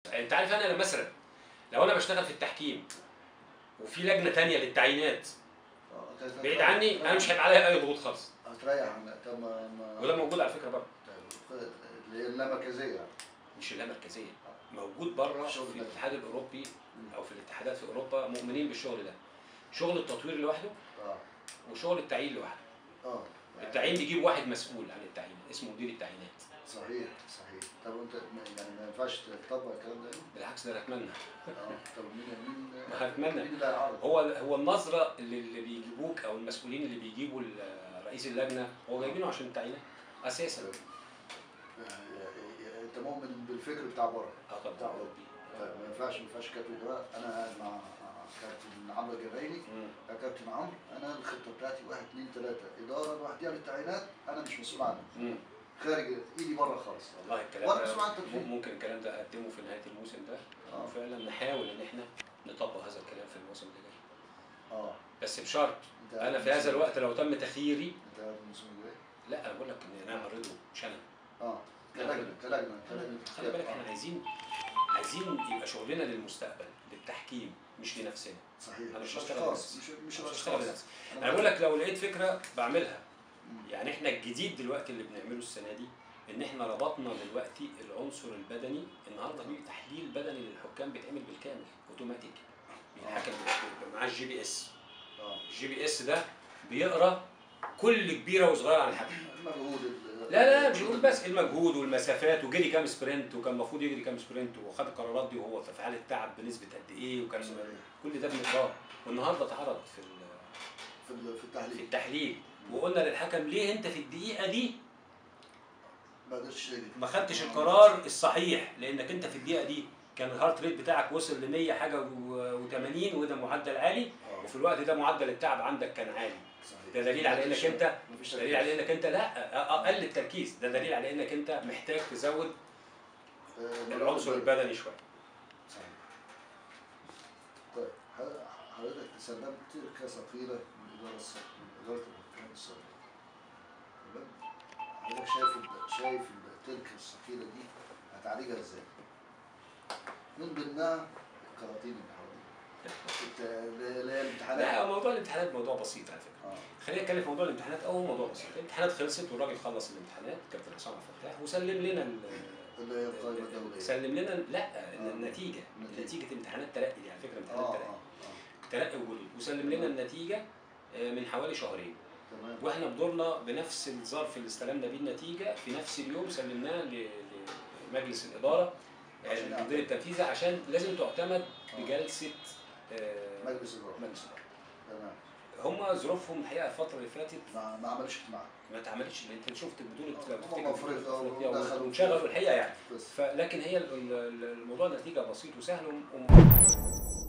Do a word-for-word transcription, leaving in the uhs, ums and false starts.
انت عارف انا مثلا لو انا بشتغل في التحكيم وفي لجنه ثانيه للتعيينات بعيد عني، انا مش هيبقى عليا اي ضغوط خالص. هتريح عن طب ما وده موجود على فكره بره. اللي هي اللامركزيه. مش اللامركزيه، موجود بره في الاتحاد الاوروبي او في الاتحادات في اوروبا مؤمنين بالشغل ده. شغل التطوير لوحده اه وشغل التعيين لوحده. اه التعيين بيجيب واحد مسؤول عن التعيين اسمه مدير التعيينات. صحيح صحيح. طب انت يعني ما ينفعش تطبق الكلام ده؟ بالعكس ده انا اتمنى. اه طب مين مين ما هتمنى. مين اللي هيعرض؟ هو هو النظره اللي, اللي بيجيبوك او المسؤولين اللي بيجيبوا رئيس اللجنه هو جايبينه عشان التعيينات اساسا. انت مؤمن بالفكر بتاع بره؟ اه طبعا. بتاع اوروبي. طيب ما ينفعش ما ينفعش كابتن دلوقتي انا قاعد مع كابتن عمرو الجبايني. يا كابتن عمرو انا الخطه بتاعتي واحد اثنين ثلاثه اداره لوحديها للتعيينات انا مش مسؤول عنها. مم. خارج ايدي بره خالص. والله الكلام ده ممكن الكلام ده اقدمه في نهايه الموسم ده اه وفعلا نحاول ان احنا نطبق هذا الكلام في الموسم اللي جاي. اه بس بشرط انا في هذا الوقت لو تم تخييري. انت قاعد الموسم الجاي؟ لا انا بقول لك ان انا اعرضه مش انا. اه كلجنه كلجنه خلي بالك احنا عايزين عايزين يبقى شغلنا للمستقبل للتحكيم مش لنفسنا. صحيح. انا مش هشتغل لنفسي. مش مش هشتغل لنفسي. انا بقول لك لو لقيت فكره بعملها. يعني احنا الجديد دلوقتي اللي بنعمله السنه دي ان احنا ربطنا دلوقتي العنصر البدني. النهارده في تحليل بدني للحكام بيتعمل بالكامل اوتوماتيك. بيتحكم مع الجي بي اس. الجي بي اس ده بيقرا كل كبيره وصغيره عن الحكم. المجهود لا لا مش بيقول بس المجهود والمسافات وجري كام سبرنت وكان المفروض يجري كام سبرنت وخد القرارات دي وهو في حاله تعب بنسبه قد ايه وكان كل ده بنقراه. والنهارده اتعرض في في في التحليل في التحليل وقلنا للحكم ليه انت في الدقيقه دي ما خدتش القرار الصحيح لانك انت في الدقيقه دي كان الهارت ريت بتاعك وصل ل مية حاجه وثمانين وده معدل عالي وفي الوقت ده معدل التعب عندك كان عالي. ده دليل على انك انت دليل على انك انت لا اقل التركيز. ده دليل على انك انت محتاج تزود العنصر البدني شويه. صحيح. طيب حضرتك تسلمت تركه ثقيله من اداره من اداره الحكام السابقه. تمام؟ حضرتك شايف شايف التركه الثقيله دي هتعالجها ازاي؟ من ضمنها الكراتين اللي الامتحانات. لا موضوع الامتحانات موضوع بسيط على فكره. آه. خلينا نتكلم في موضوع الامتحانات. اول موضوع بسيط، الامتحانات خلصت والراجل خلص الامتحانات كابتن حسام عبد الفتاح وسلم لنا اللي هي القائمه الدوليه. سلم لنا لا آه. النتيجه نتيجه امتحانات ترقي دي على فكره امتحانات آه. ترقي آه. ترقي وجدود وسلم لنا النتيجه من حوالي شهرين. تمام. واحنا بدورنا بنفس الظرف اللي استلمنا بيه النتيجه في نفس اليوم سلمناها لمجلس الاداره المدير التنفيذي عشان لازم تعتمد بجلسه آه مجلس الاداره. مجلس الاداره. تمام. هم ظروفهم الحقيقه الفتره اللي فاتت ما, ما عملش اجتماع. ما اتعملش. انت شفت بطوله افريقيا وانشغلوا الحقيقه يعني. لكن هي الموضوع نتيجه بسيط وسهل.